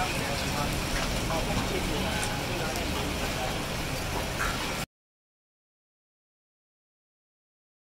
เอาพวกกินอยู่